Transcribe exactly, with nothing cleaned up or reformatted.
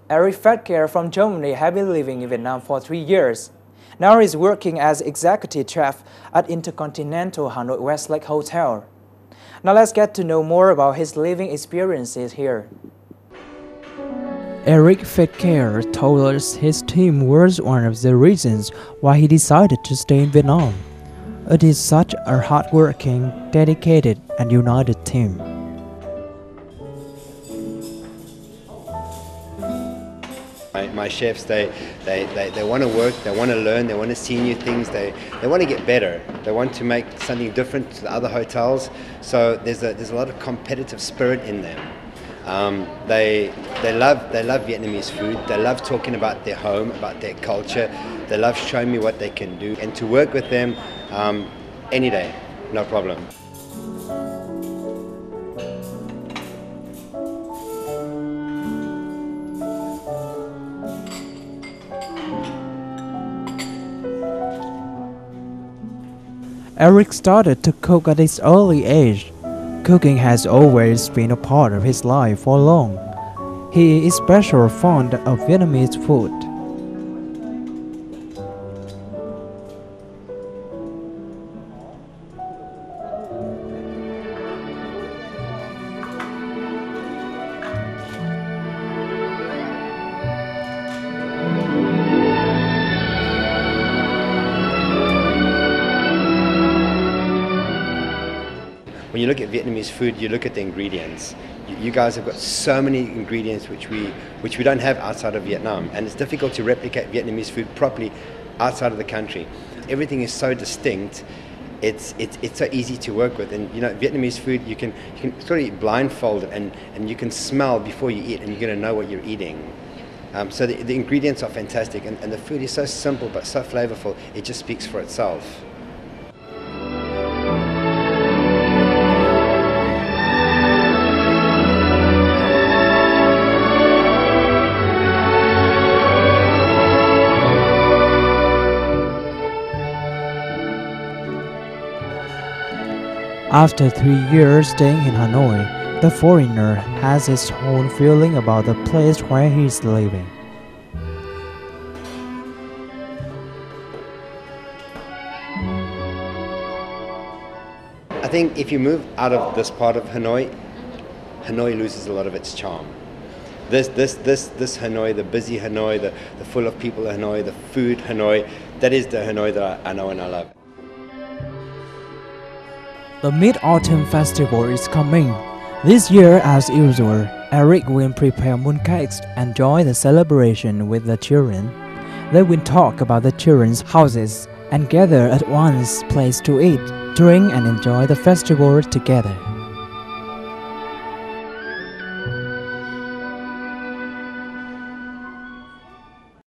Eric Fettke from Germany has been living in Vietnam for three years. Now he's working as executive chef at Intercontinental Hanoi Westlake Hotel. Now let's get to know more about his living experiences here. Eric Fettke told us his team was one of the reasons why he decided to stay in Vietnam. It is such a hardworking, dedicated and united team. My, my chefs, they, they, they, they want to work, they want to learn, they want to see new things, they, they want to get better, they want to make something different to the other hotels, so there's a, there's a lot of competitive spirit in them. Um, they, they, love, they love Vietnamese food, they love talking about their home, about their culture, they love showing me what they can do, and to work with them um, any day, no problem. Eric started to cook at his early age. Cooking has always been a part of his life for long. He is especially fond of Vietnamese food. When you look at Vietnamese food, you look at the ingredients. You, you guys have got so many ingredients which we which we don't have outside of Vietnam, and it's difficult to replicate Vietnamese food properly outside of the country. Everything is so distinct. It's it's it's so easy to work with, and you know Vietnamese food you can you can sort of blindfold it, and and you can smell before you eat, and you're going to know what you're eating. Um, so the, the ingredients are fantastic, and, and the food is so simple but so flavorful. It just speaks for itself. After three years staying in Hanoi, the foreigner has his own feeling about the place where he is living. I think if you move out of this part of Hanoi, Hanoi loses a lot of its charm. This, this, this, this Hanoi, the busy Hanoi, the, the full of people Hanoi, the food Hanoi, that is the Hanoi that I, I know and I love. The Mid-Autumn Festival is coming. This year, as usual, Eric will prepare mooncakes and enjoy the celebration with the children. They will talk about the children's houses and gather at one place to eat, drink and enjoy the festival together.